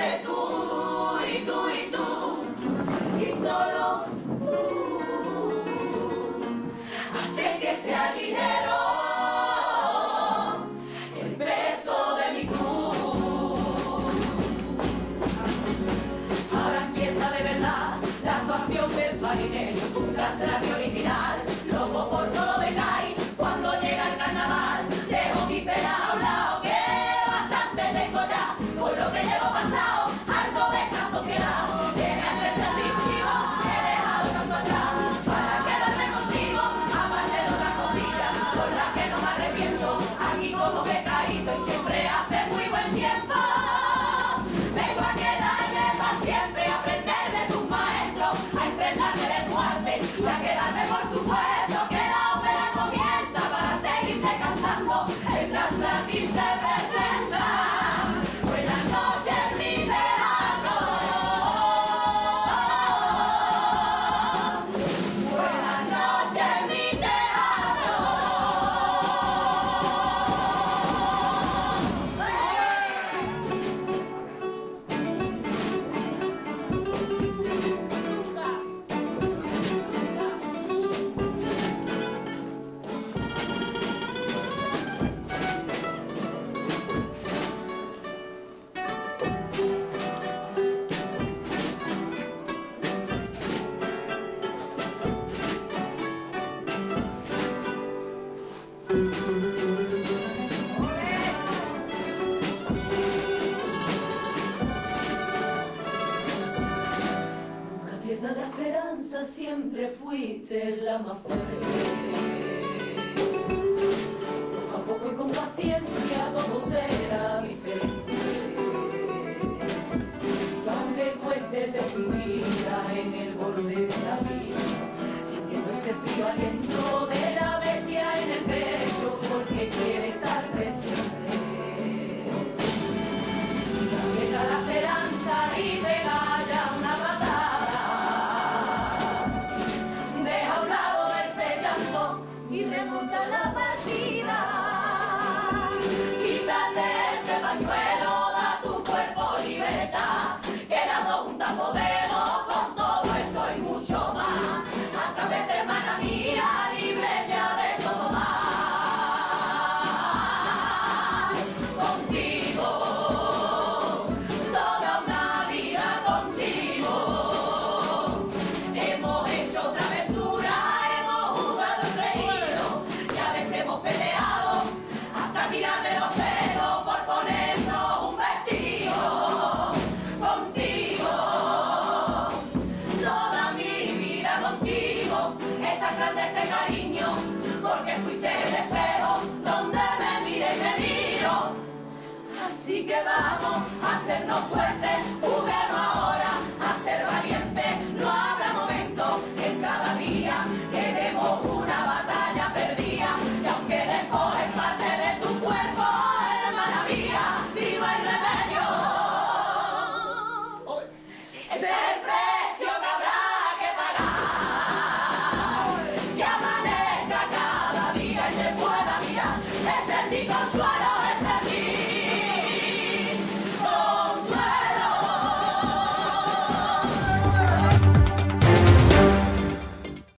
solamente tú y tú y tú, y solo tú, hace que sea ligero el peso de mi cruz. Ahora empieza de verdad la actuación del farinero, un castracio original, loco por todo decae cuando llega el carnaval. Dejo mi pena a un lado, que bastante tengo ya, por lo que llevo pasado, harto de esta sociedad. Deja de ser vivo, he dejado tanto atrás, para quedarme contigo, aparte de otras cosillas, por las que no me arrepiento, aquí como que he caído y siempre hace muy buen tiempo. Vengo a quedarme para siempre, a aprender de tus maestros, a impregnarme de tu arte y a quedarme por supuesto que la ópera comienza para seguirte cantando. El traslati se presenta. Buenas noches, mi teatro. Buenas noches, mi teatro. Nunca pierdas la esperanza, siempre fuiste la más fuerte. Poco a poco y con paciencia todo será diferente. Y aunque cueste de tu vida en el borde de la vida, sintiendo ese frío aliento de la bestia en el pecho, porque quiere estar presente. Llega la esperanza y pega ya una patada. Deja a un lado ese llanto y remonta la partida. Quítate ese pañuelo, da tu cuerpo libertad, que las dos juntas podemos con todo eso y mucho más. A través de mano mía, libre ya de todo más. Contigo, toda una vida contigo. Hemos hecho travesuras, hemos jugado y reído, y a veces hemos peleado hasta tirar de los pelos por ponernos un vestido. Contigo, toda mi vida contigo, es tan grande este cariño, porque fuiste el espejo donde me miré y me miro. Así que vamos a hacernos fuertes.